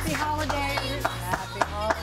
Happy holidays. Happy holidays.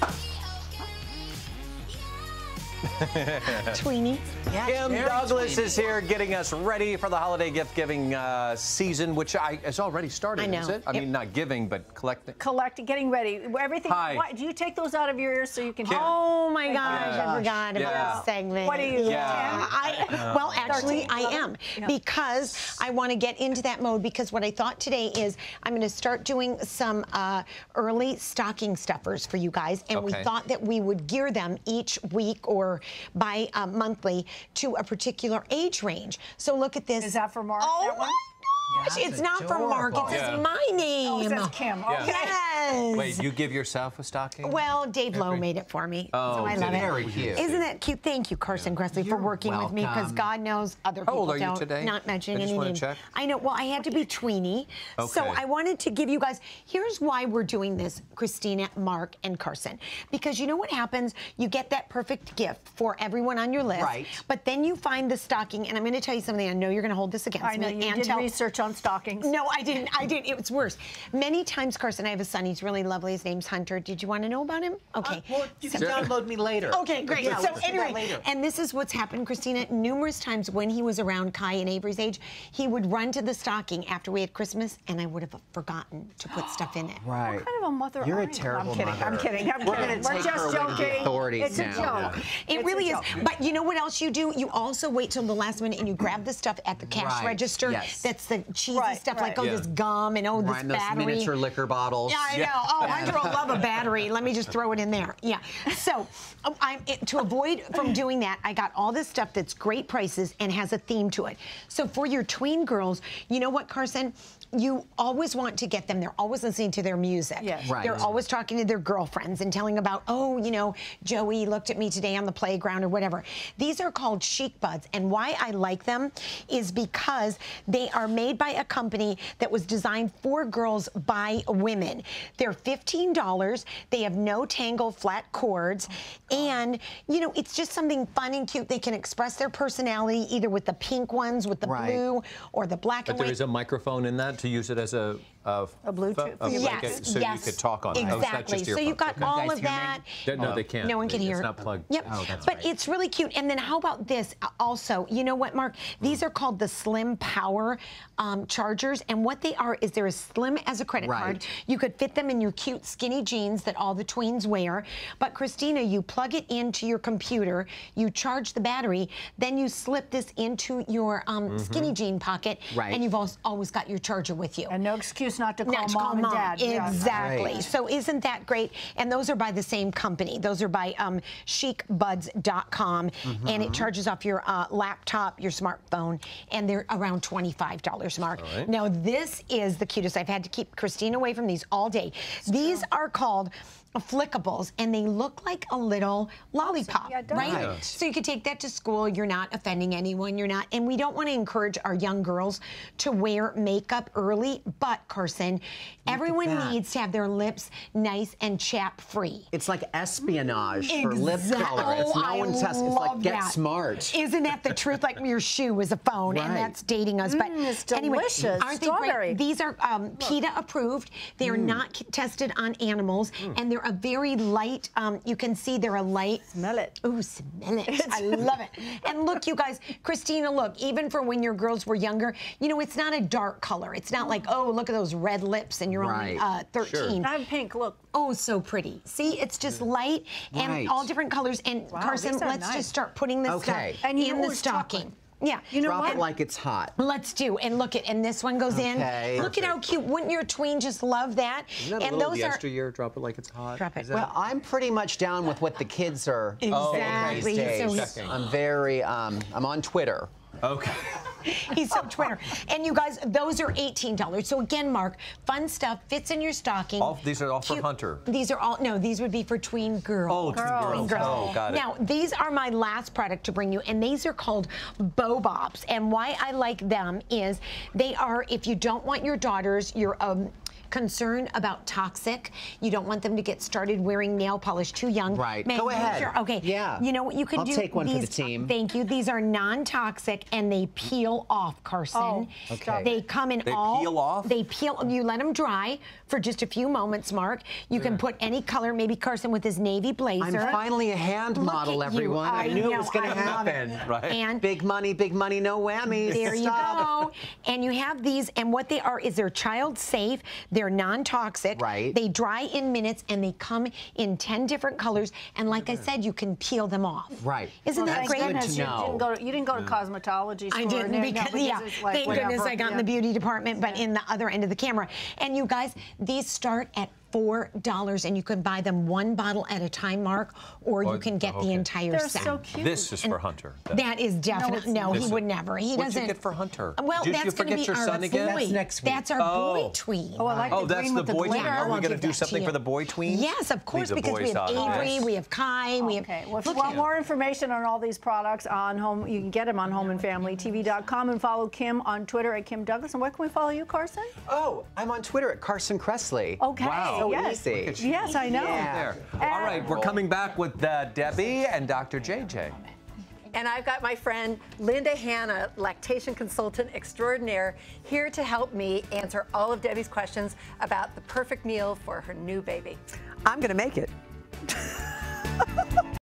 Tweenie. Yeah, Kim Douglas is here getting us ready for the holiday gift-giving season, which has already started, I know. is it? I mean, not giving, but collecting. Getting ready. Everything. Hi. Why, do you take those out of your ears so you can hear? Oh my gosh, I forgot about this segment. What are you? Yeah. Well, actually, 13, I am because I want to get into that mode because what I thought today is I'm going to start doing some early stocking stuffers for you guys, and we thought that we would gear them each week or by monthly to a particular age range. So look at this. Is that for Mark? Oh my gosh, it's not for Mark. It says my name. Oh, it says Kim. Okay. Yes. Wait, you give yourself a stocking? Well, Dave Lowe made it for me, so I love it. Very cute. Isn't that cute? Thank you, Carson Gressley, for working with me because God knows other people old are you don't. today? Not mentioning I just any wanna names. check. I know. Well, I had to be tweenie, so Okay. I wanted to give you guys. Here's why we're doing this, Christina, Mark, and Carson, because you know what happens? You get that perfect gift for everyone on your list, Right. But then you find the stocking, and I'm going to tell you something. I know you're going to hold this against I know me. you did research on stockings. No, I didn't. It was worse. Many times, Carson, I have a son. He's really lovely. His name's Hunter. Did you want to know about him? Okay. Well, you can download me later. Okay, great. Yeah, So let's do that anyway, later. and this is what's happened, Christina, numerous times when he was around Kai and Avery's age, he would run to the stocking after we had Christmas, and I would have forgotten to put stuff in it. Right. What kind of a mother You're are a you? terrible I'm kidding. mother. I'm kidding. We're gonna We're take just her away to the joking. authorities It's a now. joke. It really is. But you know what else you do? You also wait till the last minute and you grab the stuff at the cash Right. register. Yes. That's the cheesy Right, stuff right. like, oh, this gum and oh, this Right, and those battery. miniature liquor bottles. Yeah, I know. Oh, Hunter will love a battery. Let me just throw it in there. Yeah. So to avoid from doing that, I got all this stuff that's great prices and has a theme to it. So for your tween girls, you know what, Carson? You always want to get them. They're always listening to their music. Yes. Right. They're always talking to their girlfriends and telling about, oh, you know, Joey looked at me today on the playground or whatever. These are called Chic Buds. And why I like them is because they are made by a company that was designed for girls by women. They're $15. They have no tangle flat cords. And, you know, it's just something fun and cute. They can express their personality either with the pink ones, with the blue, or the black and But white. there is a microphone in that to use it as a Bluetooth. so you could talk on it. Exactly. Oh, it's not just So you've got earphones. all guys of hear me? that. No, they can't. No one can hear. It's not plugged. Yep. Oh, that's but right. it's really cute. And then how about this also? You know what, Mark? These are called the Slim Power chargers. And what they are is they're as slim as a credit card. You could fit them in your cute skinny jeans that all the tweens wear. But Christina, you plug it into your computer, you charge the battery, then you slip this into your skinny jean pocket, and you've always got your charger with you. And no excuse not to call Not to mom call and mom. dad. Yeah. Exactly. Right. So isn't that great? And those are by the same company. Those are by chicbuds.com, and it charges off your laptop, your smartphone, and they're around $25, Mark. right. Now, this is the cutest. I've had to keep Christine away from these all day. These are called flickables, and they look like a little lollipop, Yeah, it does. right? Right. So you could take that to school. You're not offending anyone. You're not, and we don't want to encourage our young girls to wear makeup early. But Carson, everyone that. needs to have their lips nice and chap-free. It's like espionage for lip Exact- color. It's Oh, no I one's test. It's like love get that. smart. Isn't that the truth? Like your shoe is a phone, and Right. that's dating us. But it's anyway, delicious. aren't they Strawberry. great? These are PETA approved. They are not tested on animals, and they're a very light. You can see they're a light. Smell it. Ooh, smell it. I love it. And look, you guys, Christina, look, even for when your girls were younger, you know, it's not a dark color. It's not like, oh, look at those red lips and you're only Right. 13. I'm pink. Look. Oh, so pretty. See, it's just light and Right. all different colors. And Carson, these are let's nice. just start putting this Okay. stuff And you in know the it's stocking. chocolate. Yeah. You know Drop what? it like it's hot. Let's do. And look and this one goes Okay. in. Look at how cute. Wouldn't your tween just love that? Isn't that and a little those are yesteryear? Drop it like it's hot. Drop it. Is that- Well, I'm pretty much down with what the kids are Exactly. saying these So days. I'm very, I'm on Twitter. Okay. he's so Twitter. And you guys, those are $18. So again, Mark, fun stuff fits in your stocking. These are all for Cute. Hunter. These are all, no, these would be for tween girls. Oh, tween girls. Oh, got it. Now, these are my last product to bring you, and these are called Bow Bobs. And why I like them is they are, if you don't want your daughters, your concern about toxic. You don't want them to get started wearing nail polish too young. Right. Make Go ahead. sure- okay. Yeah. You know what you can I'll do? take one for the These- team. Thank you. These are non-toxic and they peel off, Carson. Oh, okay. They come in They all. peel off? They peel. You let them dry for just a few moments, Mark. You can put any color. Maybe Carson with his navy blazer. I'm finally a hand Look model, at you. everyone. I knew it know, was going to I love it. happen. Right. And Big money, no whammies. there you Stop. go. And you have these, and what they are is they're child safe, they're non-toxic. Right. They dry in minutes, and they come in 10 different colors. And like I said, you can peel them off. Right. Isn't Well, that that's great? good Goodness, to you know. didn't go to cosmetology store. I didn't No, because, yeah, it's like thank goodness whatever, I got in yeah. the beauty department, but in the other end of the camera. And you guys, these start at $4, and you can buy them one bottle at a time, Mark, or you can get the okay. entire They're set. so cute. This is for Hunter. That is definitely no. This He is- would never. He What'd doesn't. you get for Hunter? Well, Did that's you going to forget be your our son again? boy. That's next week. That's our boy tween. Oh, I like Oh, the that's green the with the boy tween. glitter. Are we I'll going to give do that to something you. for the boy tween? Yes, of course, Leave the because we boys have out of Avery, this. we have Kai, we have. Okay. Well, if Look you want at- more information on all these products on home, you can get them on homeandfamilytv.com and follow Kim on Twitter at Kim Douglas. And where can we follow you, Carson? Oh, I'm on Twitter at Carson Kressley. Okay. Wow. So yes. easy. Yes, I know. Yeah. There. All right, we're coming back with Debbie and Dr. JJ. And I've got my friend Linda Hanna, lactation consultant extraordinaire, here to help me answer all of Debbie's questions about the perfect meal for her new baby. I'm going to make it.